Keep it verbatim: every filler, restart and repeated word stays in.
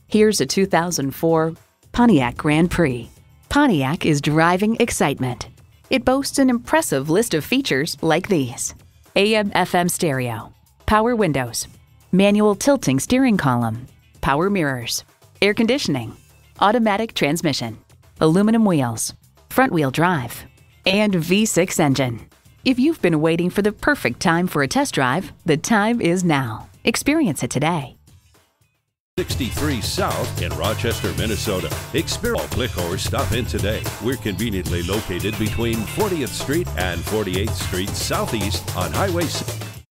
Here's a two thousand four Pontiac Grand Prix. Pontiac is driving excitement. It boasts an impressive list of features like these: A M F M stereo, power windows, manual tilting steering column, power mirrors, air conditioning, automatic transmission, aluminum wheels, front-wheel drive, and V six engine. If you've been waiting for the perfect time for a test drive, the time is now. Experience it today. sixty-three South in Rochester, Minnesota. Experience, click or stop in today. We're conveniently located between fortieth Street and forty-eighth Street Southeast on Highway six.